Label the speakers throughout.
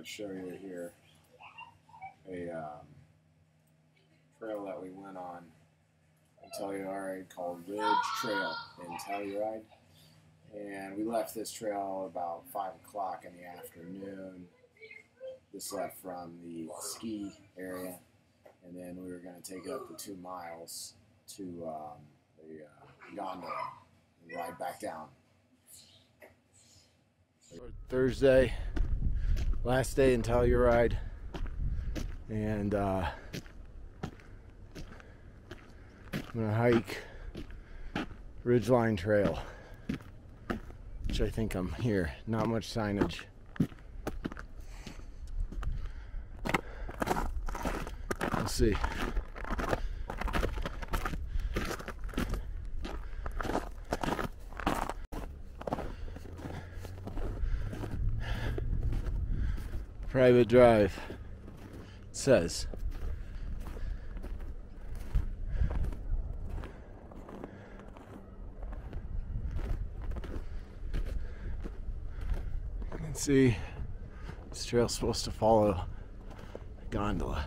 Speaker 1: show you here a trail that we went on in Telluride called Ridge Trail in Telluride. And we left this trail about 5 o'clock in the afternoon. This left from the ski area, and then we were going to take it up to 2 miles to the gondola and ride back down. Thursday, last day in Telluride, and I'm going to hike Ridgeline Trail, which I think I'm here. Not much signage. We'll see. Private drive, it says. You can see this trail's supposed to follow a gondola.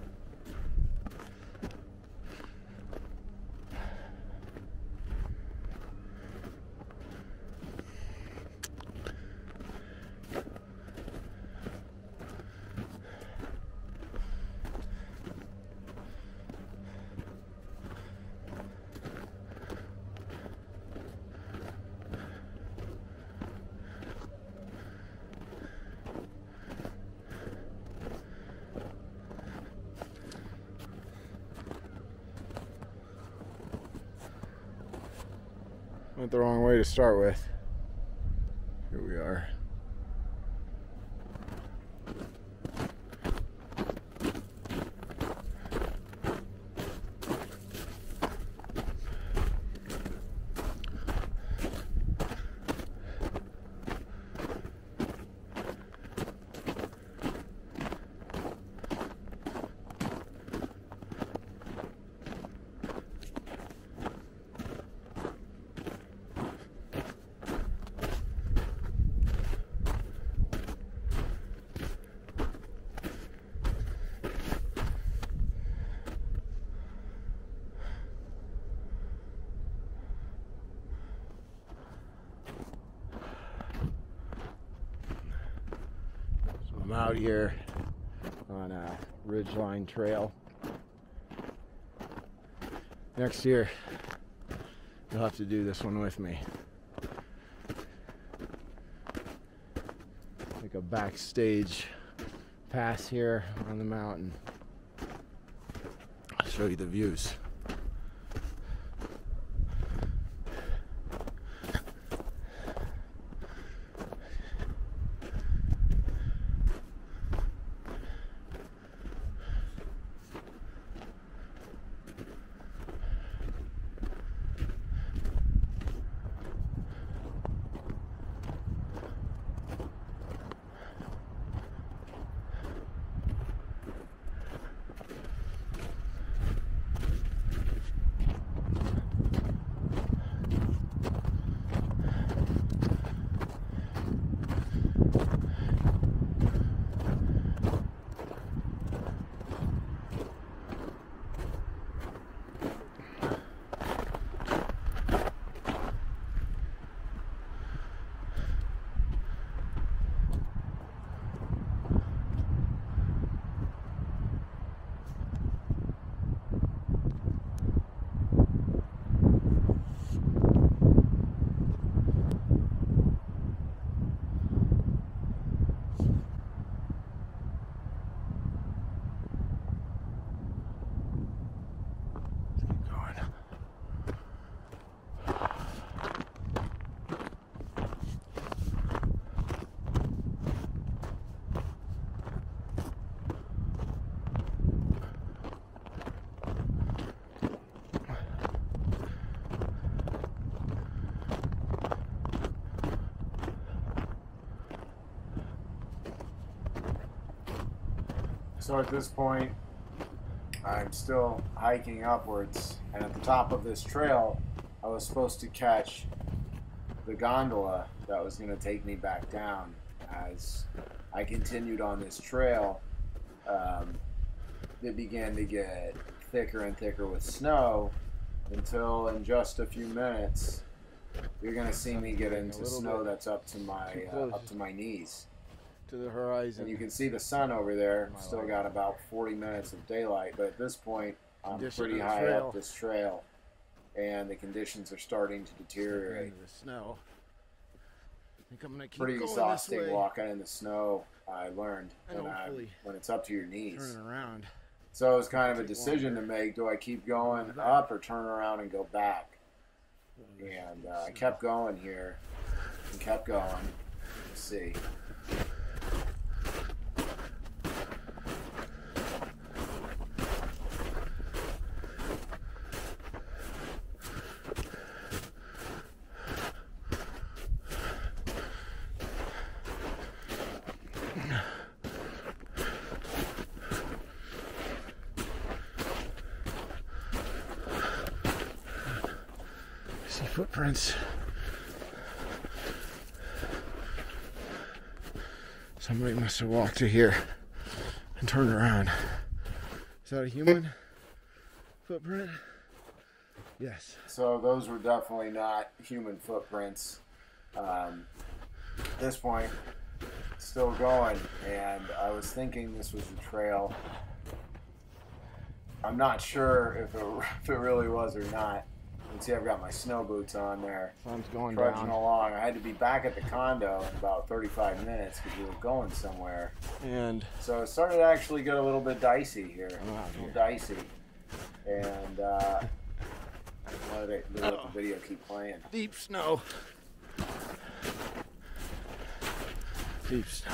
Speaker 1: Went the wrong way to start with. Here we are. I'm out here on a Ridgeline Trail. Next year, you'll have to do this one with me. Like a backstage pass here on the mountain. I'll show you the views. So at this point, I'm still hiking upwards, and at the top of this trail, I was supposed to catch the gondola that was going to take me back down as I continued on this trail. It began to get thicker and thicker with snow until in just a few minutes you're going to see me get into snow that's up to my knees.
Speaker 2: To the horizon.
Speaker 1: And you can see the sun over there. Still got about 40 minutes of daylight, but at this point I'm pretty high up this trail, and the conditions are starting to deteriorate.
Speaker 2: The snow. I think I'm gonna keep
Speaker 1: pretty
Speaker 2: going
Speaker 1: exhausting
Speaker 2: this way.
Speaker 1: walking in the snow. I learned when it's up to your knees.
Speaker 2: Turning around.
Speaker 1: So it was kind of a decision to make. Do I keep going up or turn around and go back? And I kept going here and kept going. Let's see.
Speaker 2: Footprints. Somebody must have walked to here and turned around. Is that a human footprint? Yes.
Speaker 1: So those were definitely not human footprints. At this point, still going, and I was thinking this was a trail. I'm not sure if it really was or not. You can see I've got my snow boots on there.
Speaker 2: Sun's going
Speaker 1: trudging
Speaker 2: down.
Speaker 1: along. I had to be back at the condo in about 35 minutes because we were going somewhere.
Speaker 2: And
Speaker 1: so it started to actually get a little bit dicey here.
Speaker 2: A little
Speaker 1: dicey. And let the video keep playing.
Speaker 2: Deep snow. Deep snow.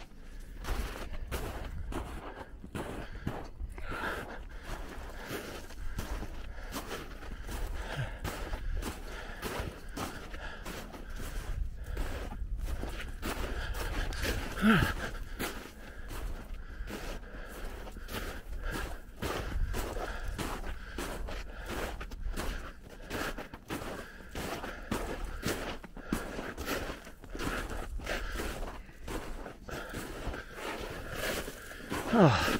Speaker 2: Oh.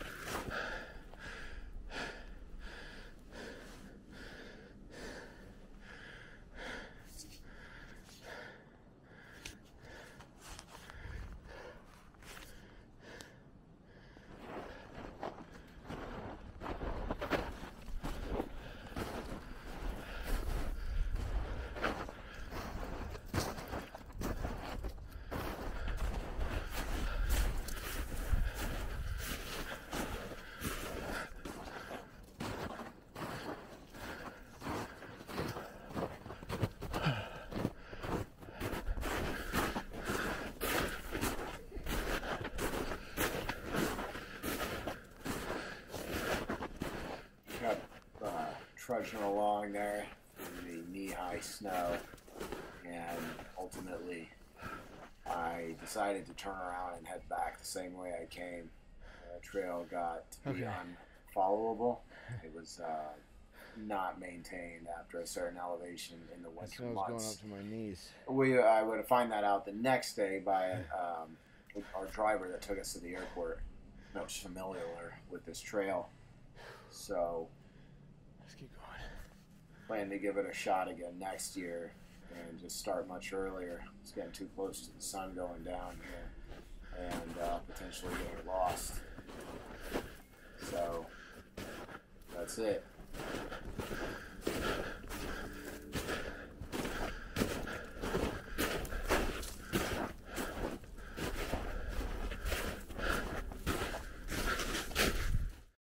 Speaker 1: Trudging along there in the knee-high snow, and ultimately I decided to turn around and head back the same way I came. The trail got to be unfollowable. It was not maintained after a certain elevation in the winter months.
Speaker 2: Going up to my knees.
Speaker 1: I would find that out the next day by our driver that took us to the airport. That was familiar with this trail, so
Speaker 2: keep going.
Speaker 1: Plan to give it a shot again next year and just start much earlier. It's getting too close to the sun going down here and potentially getting lost. So that's it.